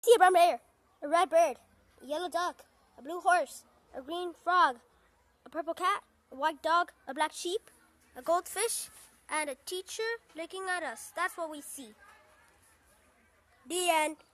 See a brown bear, a red bird, a yellow duck, a blue horse, a green frog, a purple cat, a white dog, a black sheep, a goldfish, and a teacher looking at us. That's what we see. The end.